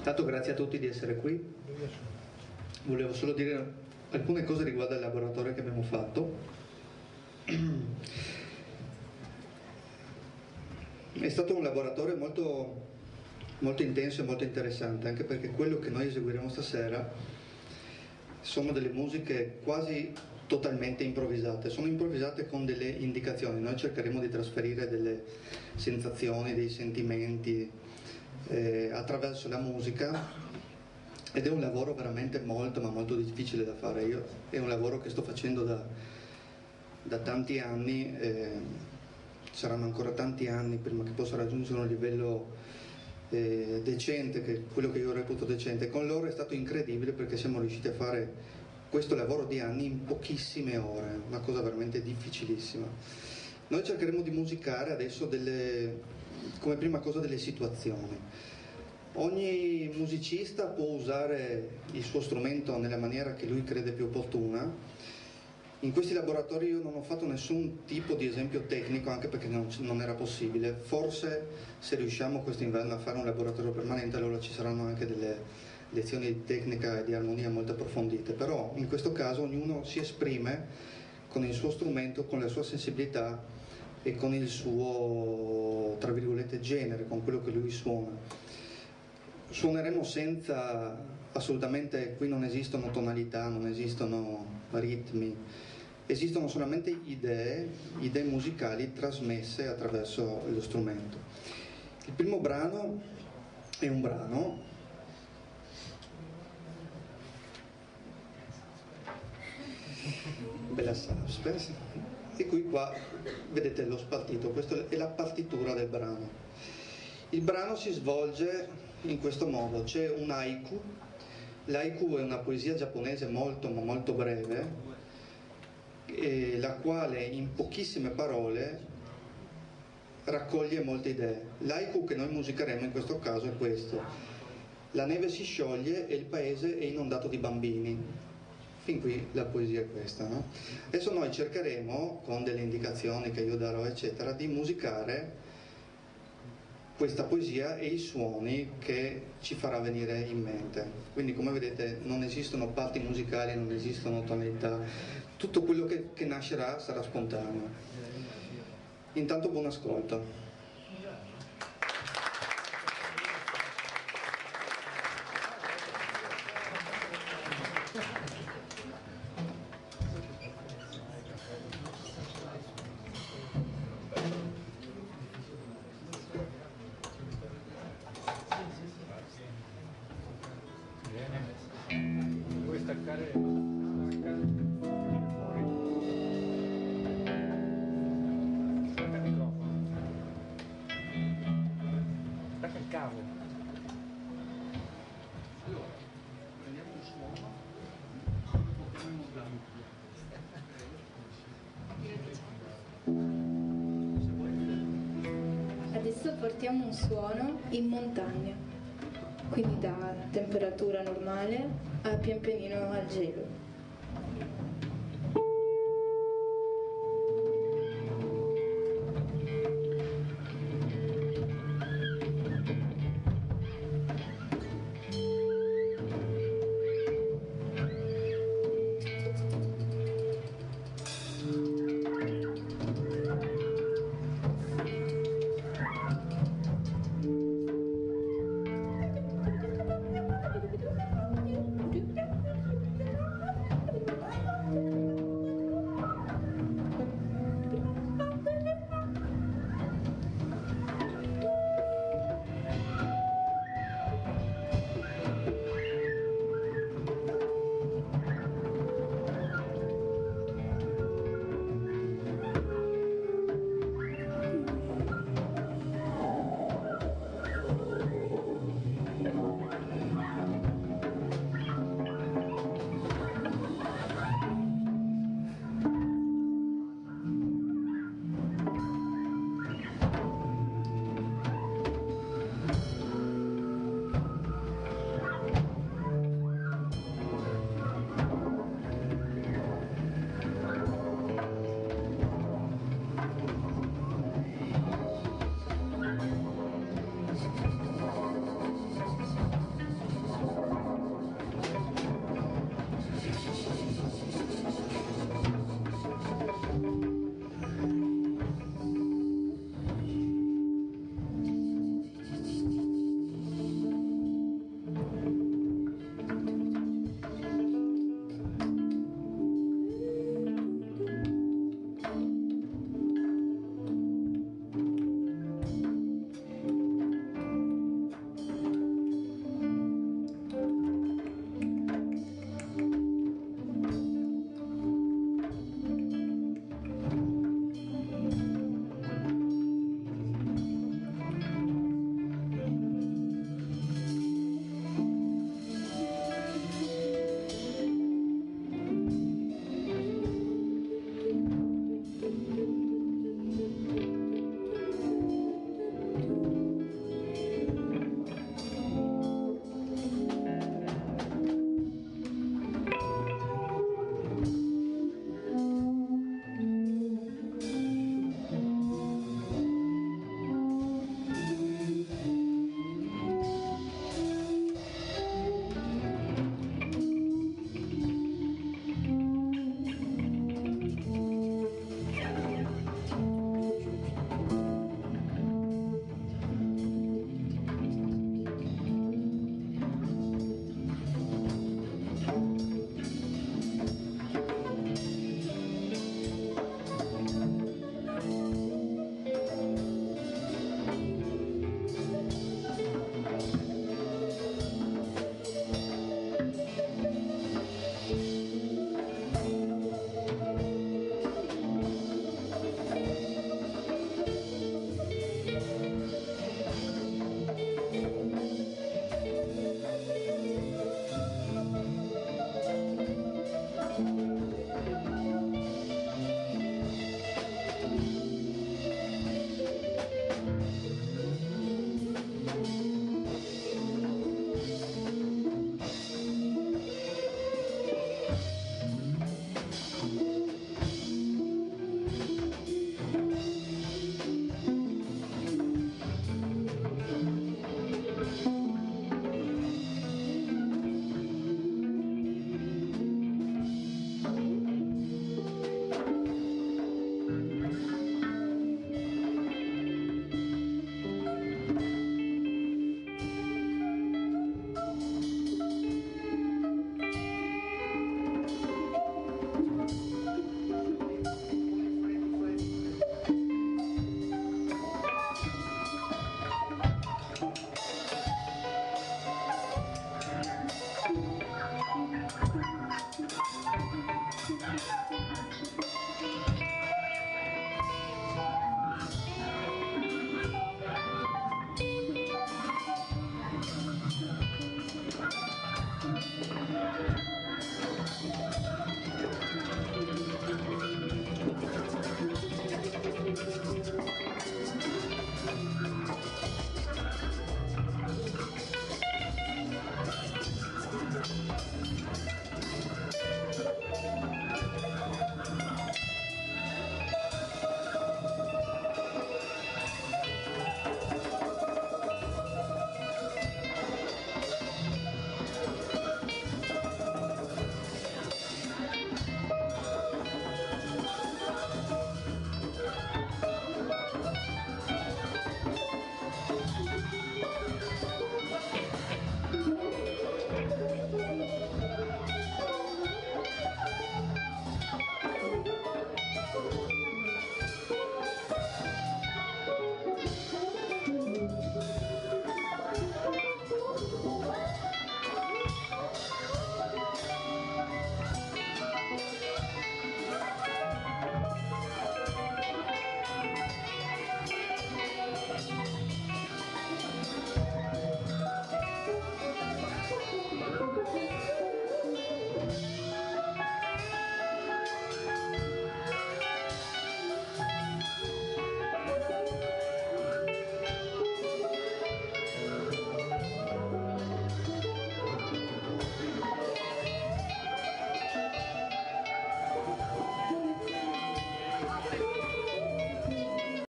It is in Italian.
Tanto grazie a tutti di essere qui. Volevo solo dire alcune cose riguardo al laboratorio che abbiamo fatto. È stato un laboratorio molto, molto intenso e molto interessante, anche perché quello che noi eseguiremo stasera sono delle musiche quasi totalmente improvvisate, sono improvvisate con delle indicazioni. Noi cercheremo di trasferire delle sensazioni, dei sentimenti attraverso la musica, ed è un lavoro veramente molto ma molto difficile da fare. È un lavoro che sto facendo da tanti anni, saranno ancora tanti anni prima che possa raggiungere un livello decente, che quello che io reputo decente. Con loro è stato incredibile, perché siamo riusciti a fare questo lavoro di anni in pochissime ore, una cosa veramente difficilissima. Noi cercheremo di musicare adesso come prima cosa delle situazioni. Ogni musicista può usare il suo strumento nella maniera che lui crede più opportuna. In questi laboratori io non ho fatto nessun tipo di esempio tecnico, anche perché non era possibile. Forse se riusciamo quest'inverno a fare un laboratorio permanente, allora ci saranno anche delle lezioni di tecnica e di armonia molto approfondite, però in questo caso ognuno si esprime con il suo strumento, con la sua sensibilità e con il suo, tra virgolette, genere, con quello che lui suona. Suoneremo senza, assolutamente, qui non esistono tonalità, non esistono ritmi, esistono solamente idee musicali trasmesse attraverso lo strumento. Il primo brano è un brano bella suspense, e qui qua vedete lo spartito. Questa è la partitura del brano. Il brano si svolge in questo modo: c'è un haiku. L'haiku è una poesia giapponese molto ma molto breve, la quale in pochissime parole raccoglie molte idee. L'haiku che noi musicheremo in questo caso è questo: la neve si scioglie e il paese è inondato di bambini. Fin qui la poesia è questa, no? Adesso noi cercheremo, con delle indicazioni che io darò eccetera, di musicare questa poesia e i suoni che ci farà venire in mente. Quindi, come vedete, non esistono parti musicali, non esistono tonalità, tutto quello che nascerà sarà spontaneo. Intanto buon ascolto. Puoi staccare fuori. Stacca il microfono. Stacca il cavo. Allora, prendiamo un suono, portiamo in Adesso portiamo un suono in montagna, quindi da temperatura normale a pian pianino al gelo.